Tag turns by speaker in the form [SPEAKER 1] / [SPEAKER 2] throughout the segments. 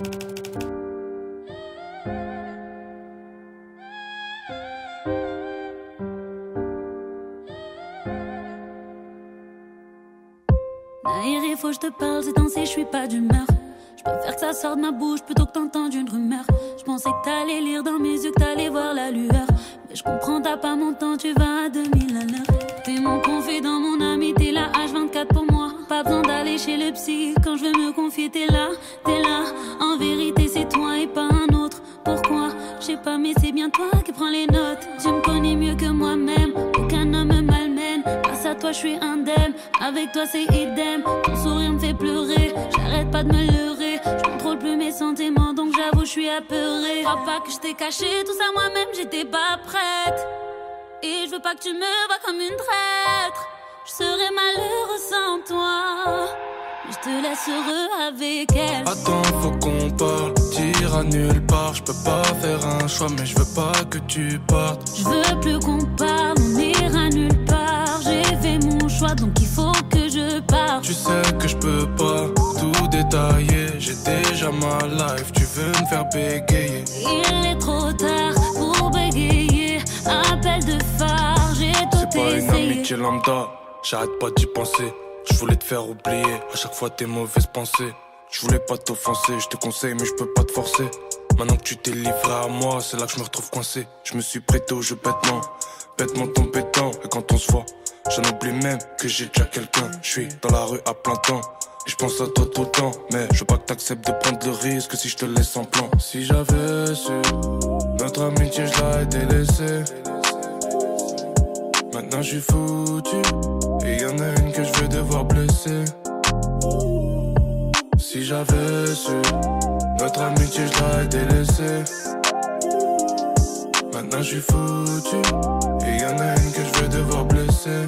[SPEAKER 1] Naïri, faut que je te parle, ces temps-ci, je suis pas d'humeur. Je préfère que ça sorte de ma bouche plutôt que t'entendre une rumeur. Je pensais que t'allais lire dans mes yeux, que t'allais voir la lueur. Mais je comprends, t'as pas mon temps, tu vas à 2000 à l'heure. T'es mon confident, mon ami, t'es là H24 pour moi. Pas besoin d'aller chez le psy, quand je veux me confier, t'es là, t'es là. En vérité, c'est toi et pas un autre. Pourquoi? Je sais pas, mais c'est bien toi qui prends les notes. Tu me connais mieux que moi-même, aucun homme me malmène. Grâce à toi, je suis indemne, avec toi c'est idem. Ton sourire me fait pleurer, j'arrête pas de me leurrer. Je contrôle plus mes sentiments, donc j'avoue, je suis apeurée. Crois pas que je t'ai caché tout ça moi-même, j'étais pas prête. Et je veux pas que tu me vois comme une traître. Je serais malheureuse sans toi, mais je te laisse heureux avec elle.
[SPEAKER 2] Attends, faut qu'on parle, t'iras nulle part. Je peux pas faire un choix, mais je veux pas que tu partes.
[SPEAKER 1] Je veux plus qu'on parle, on ira nulle part. J'ai fait mon choix, donc il faut que je parte.
[SPEAKER 2] Tu sais que je peux pas tout détailler. J'ai déjà ma life, tu veux me faire bégayer.
[SPEAKER 1] Il est trop tard pour bégayer. Appel de phare, j'ai tout
[SPEAKER 2] essayé. C'est pas une amitié lambda, j'arrête pas d'y penser. Je voulais te faire oublier à chaque fois tes mauvaises pensées. Je voulais pas t'offenser, je te conseille mais je peux pas te forcer. Maintenant que tu t'es livré à moi, c'est là que je me retrouve coincé. Je me suis prêté au jeu bêtement compétent. Et quand on se voit, j'en oublie même que j'ai déjà quelqu'un. Je suis dans la rue à plein temps, et je pense à toi tout le temps. Mais je veux pas que t'acceptes de prendre le risque si je te laisse en plan. Si j'avais su, notre amitié je l'aurais délaissée. Maintenant je suis foutu, et y'en a une que je vais devoir blesser. Si j'avais su, notre amitié je l'aurais délaissée. Maintenant je suis foutu, et y'en a une que je vais devoir blesser.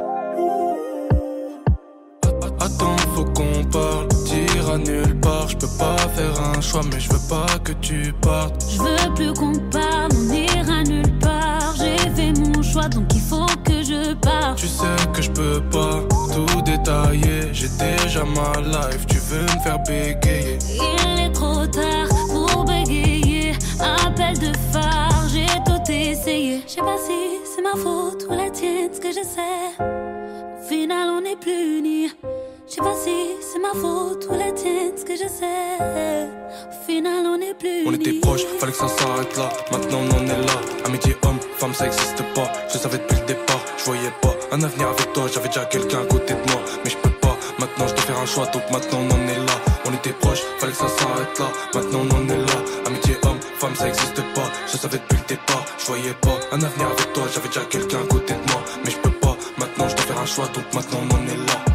[SPEAKER 2] Attends, faut qu'on parle, t'iras nulle part. Je peux pas faire un choix, mais je veux pas que tu partes.
[SPEAKER 1] Je veux plus qu'on parle, on ira nulle part. J'ai fait mon choix, donc il faut que je parte.
[SPEAKER 2] Tu sais que je peux pas tout détailler. J'ai déjà ma life, tu veux me faire bégayer.
[SPEAKER 1] Il est trop tard pour bégayer. Appel de phare, j'ai tout essayé. Je sais pas si c'est ma faute ou la tienne, ce que je sais. Au final, on n'est plus unis. Je sais pas si c'est ma faute ou la tienne, ce que je sais. Au final, on n'est plus unis.
[SPEAKER 2] On était proches, fallait que ça s'arrête là. Maintenant, on en est là. Amitié homme, femme, ça existe pas. Je savais depuis le départ, je voyais pas un avenir avec toi. J'avais déjà quelqu'un à côté de moi, mais je peux pas. Maintenant, je dois faire un choix, donc maintenant, on en est là. On était proches, fallait que ça s'arrête là. Maintenant, on en est là. Amitié homme, femme, ça existe pas. Je savais depuis le départ, je voyais pas un avenir avec toi. J'avais déjà quelqu'un à côté de moi, mais je peux pas. Maintenant, je dois faire un choix, donc maintenant, on en est là.